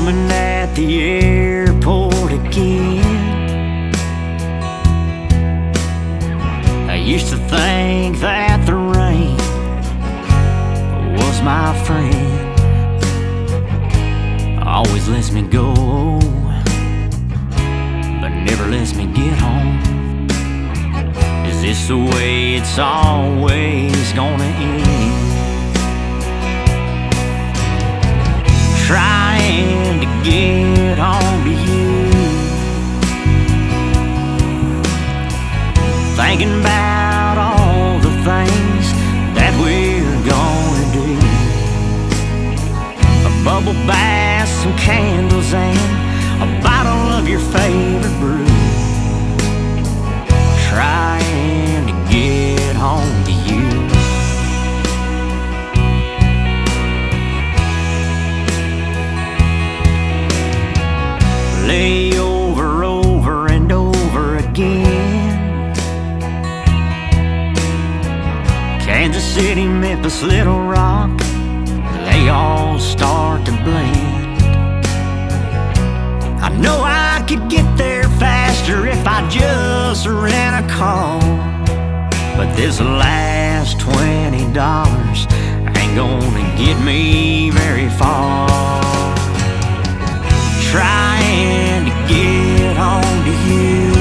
woman at the airport again. I used to think that the rain was my friend. Always lets me go, but never lets me get home. Is this the way it's always gonna end? Trying to get home to you, thinking about all the things that we're gonna do. A bubble bath, some candles, and a bottle of your favorite brew. Trying to get home to you. Lay over and over again. Kansas City, Memphis, Little Rock, they all start to blend. I know I could get there faster if I just rent a car, but this last $20 ain't gonna get me very far. Trying to get home to you,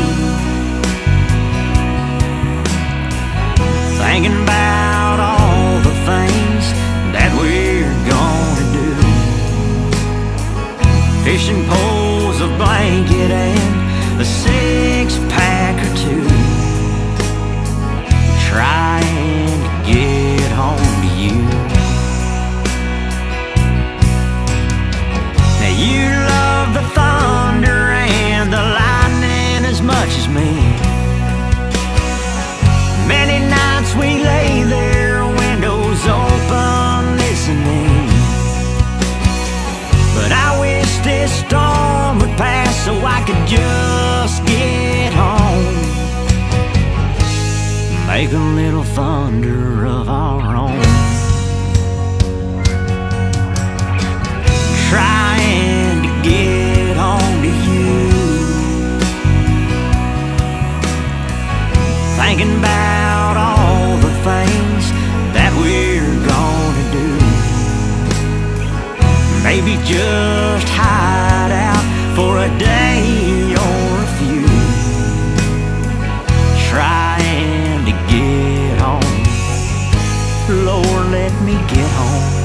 thinking about all the things that we're gonna do. Fishing poles, a blanket, and a six-pack or two. Trying to get home to you. Now you love the thunder and the lightning as much as me. Many nights we lay there, windows open, listening. But I wish this storm would pass so I could just get home. Make a little thunder of our own. Trying to get home to you, thinking about all the things that we're gonna do. Maybe just hide out for a day or a few. Trying to get home. Lord, let me get home.